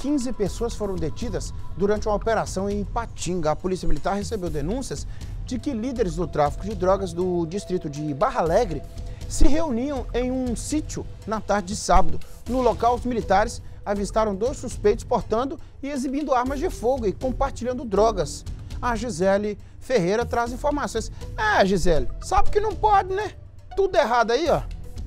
15 pessoas foram detidas durante uma operação em Ipatinga. A Polícia Militar recebeu denúncias de que líderes do tráfico de drogas do distrito de Barra Alegre se reuniam em um sítio na tarde de sábado. No local, os militares avistaram 2 suspeitos portando e exibindo armas de fogo e compartilhando drogas. A Gisele Ferreira traz informações. Gisele, sabe que não pode, né? Tudo errado aí, ó.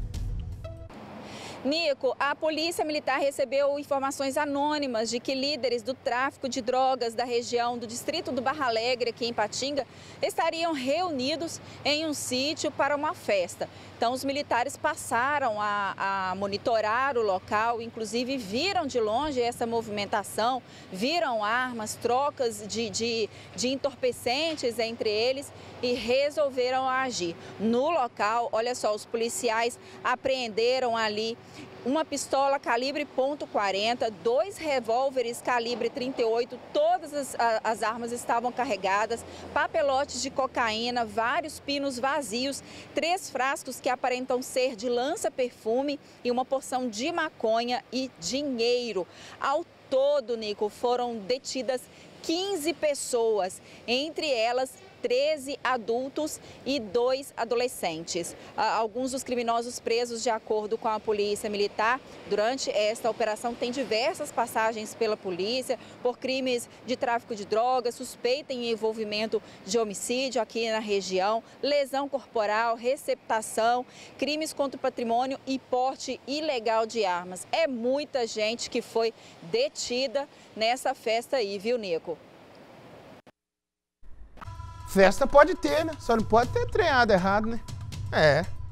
Nico, a Polícia Militar recebeu informações anônimas de que líderes do tráfico de drogas da região do distrito do Barra Alegre, aqui em Ipatinga, estariam reunidos em um sítio para uma festa. Então, os militares passaram a monitorar o local, inclusive viram de longe essa movimentação, viram armas, trocas de entorpecentes entre eles e resolveram agir. No local, olha só, os policiais apreenderam ali uma pistola calibre .40, 2 revólveres calibre 38, todas as armas estavam carregadas, papelotes de cocaína, vários pinos vazios, 3 frascos que aparentam ser de lança-perfume e uma porção de maconha e dinheiro. Ao todo, Nico, foram detidas 15 pessoas, entre elas 13 adultos e 2 adolescentes. Alguns dos criminosos presos, de acordo com a Polícia Militar, durante esta operação tem diversas passagens pela polícia por crimes de tráfico de drogas, suspeita em envolvimento de homicídio aqui na região, lesão corporal, receptação, crimes contra o patrimônio e porte ilegal de armas. É muita gente que foi detida nessa festa aí, viu, Nico? Festa pode ter, né? Só não pode ter treinado errado, né?